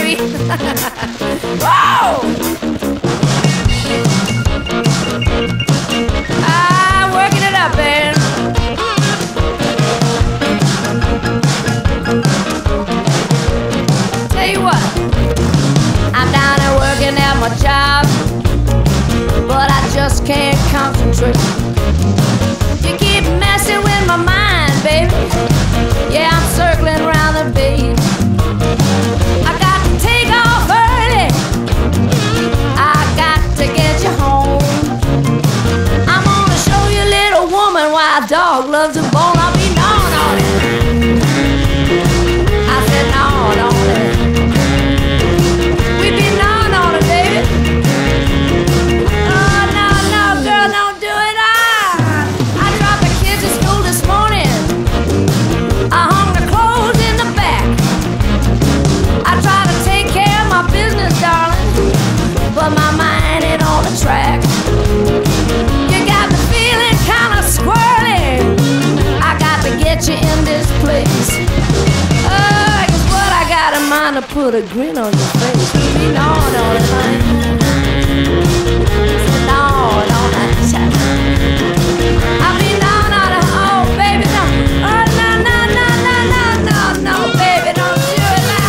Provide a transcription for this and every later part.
baby. Whoa! Working it up, baby. Tell you what, I'm down there working at my job, but I just can't concentrate. You keep messing with my mind, baby. Yeah, I'm circling around the base. I got to take off early. I got to get you home. I'm gonna show you, little woman, why a dog loves a bone. I'll be gnawing on it. I said gnawing on it. We be gnawing on it, baby. Oh, no, no, girl, don't do it. I dropped the kids at school this morning. I hung the clothes in the back. I try to take care of my business, darling, but my mind ain't on the track. You got me feeling kind of squirrely. I got to get you in this place. Oh, guess what? I got in mind to put a grin on your face. You know, on it, honey. Gnawing on that time. I'll be gnawing on it. Oh, baby, no. Oh, no, no, no, no, no, no, no, baby, don't do it now.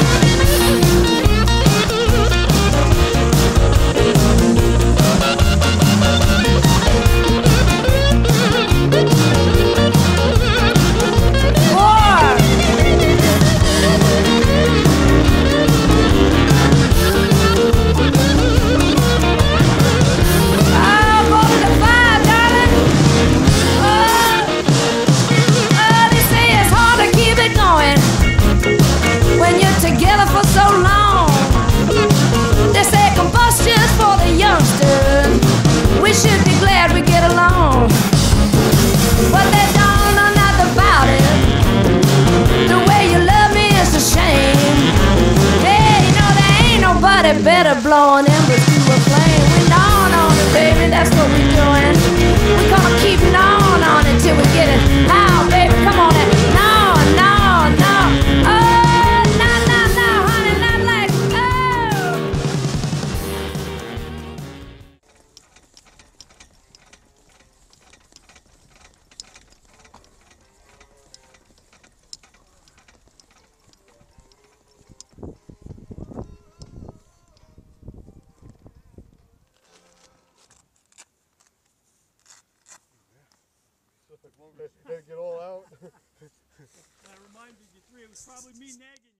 We should be glad we get along, but they don't know nothing about it. The way you love me is a shame. Hey, you know there ain't nobody better blowing embers through a flame. We gnawing on it, baby, that's what we doing. We gonna keep gnawing on it till we get it out, baby. Come on in. No, no, no. Oh, no, no, no, honey, not like, oh. Better get all out. I reminded you three, it was probably me next.